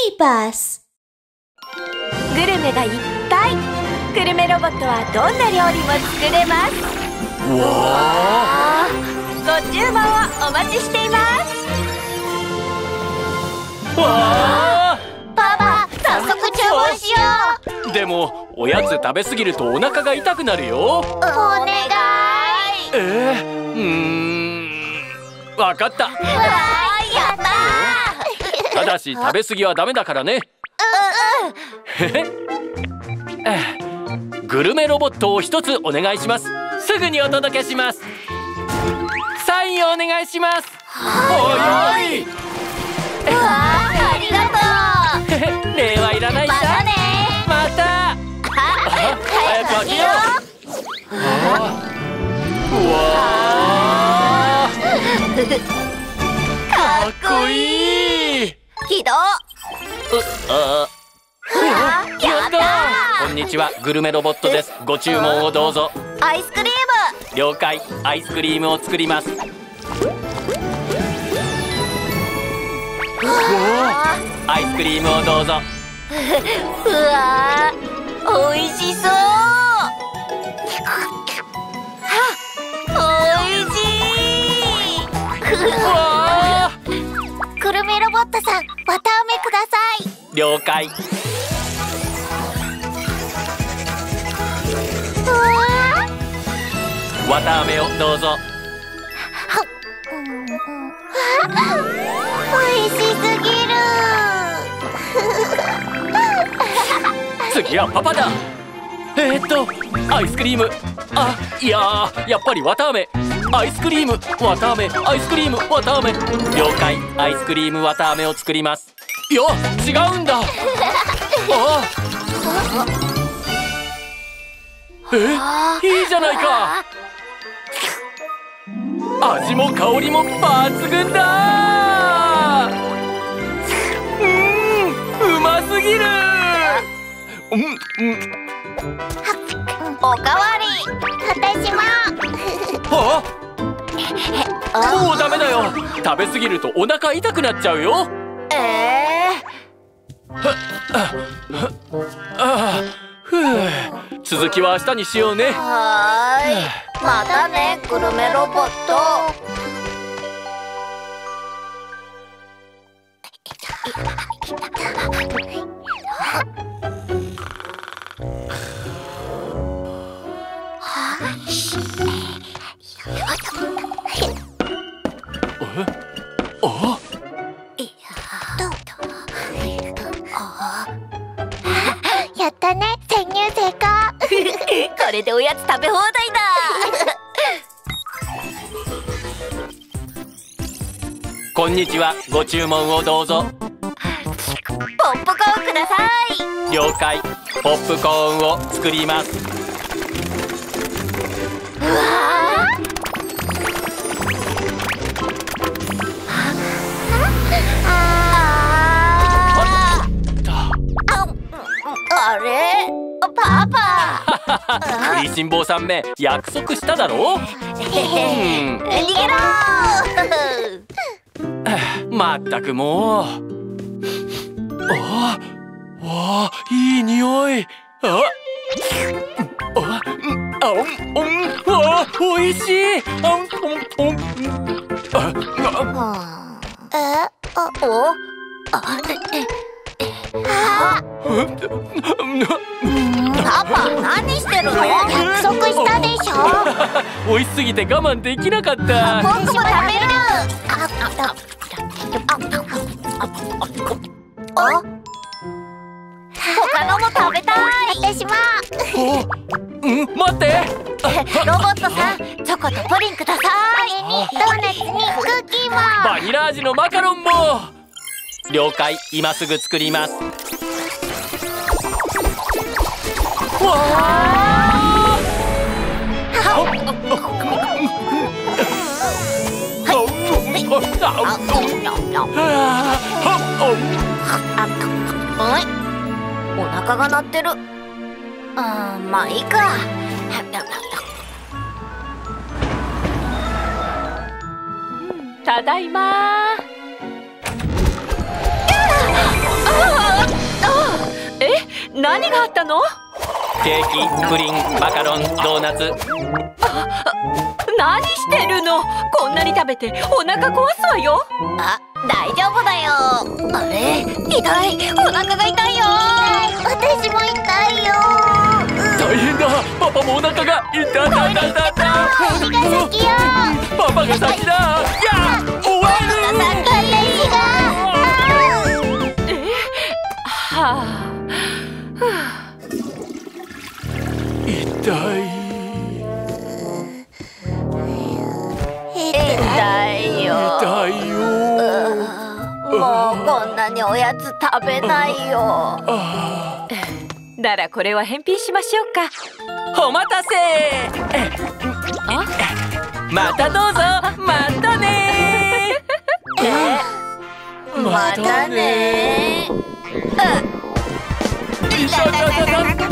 バス。 グルメがいっぱい。グルメロボットはどんな料理も作れます。 わあ、 ご注文をお待ちしています。 わあ、 パパ、早速注文しよう。 でもおやつ食べ過ぎるとお腹が痛くなるよ。 お願い。 わかった。 わー、やったー。 ただし食べ過ぎはダメだからね。グルメロボットを一つお願いします。すぐにお届けします。サインをお願いします。 はい。うわー、ありがとう。 礼はいらないさ。 またね。 また。早く開けよう。うわー、 かっこいい。ひど。 やったー。こんにちは、グルメロボットです。ご注文をどうぞ。 アイスクリーム。 了解。アイスクリームを作ります。アイスクリームをどうぞ。 うわー、おいしそう。おいしい。 わグルメロボットさん、わたあめください。 了解。わたあめをどうぞ。 おいしすぎる。 次はパパだ。アイスクリーム。あ、いやー、やっぱりわたあめ。アイスクリーム、わたあめ、アイスクリーム、わたあめ。了解。アイスクリームわたあめを作ります。いや、違うんだ。いいじゃないか。味も香りも抜群だ。うますぎる。 おかわり。私も。 もうダメだよ。食べ過ぎるとお腹痛くなっちゃうよ。続きは明日にしようね。 はーい。またね、グルメロボット。やったね、潜入成功。これでおやつ食べ放題だ。 こんにちは、ご注文をどうぞ。 ポップコーンください。 了解。ポップコーンを作ります。 うわあれ、パパ。 食いしん坊さんめ、約束しただろ。 逃げろ。 まったくもう。いい匂い。おいしい。 パパ、何してるの？約束したでしょ。 美味しすぎて我慢できなかった。 僕も食べる。他のも食べたい。私も。 待って。 ロボットさん、チョコとプリンください。ドーナツにクッキーも。 バニラ味のマカロンも。了解。今すぐ作ります。わあ。 お腹が鳴ってる。まあいいか。 ただいま。 あ何があったの？ ケーキ、プリン、マカロン、ドーナツ。 何してるの？こんなに食べてお腹壊すわよ。 あ、大丈夫だよ。あれ、痛い。お腹が痛いよ。私も痛いよ。 大変だ。パパもお腹が痛い。 私が先よ。 パパが先だ。やあ、終わる。 はあ。 痛い。 痛いよ。 痛いよ。 もうこんなにおやつ食べないよ。 ならこれは返品しましょうか。 お待たせ。またどうぞ。またね。 またね。 痛い。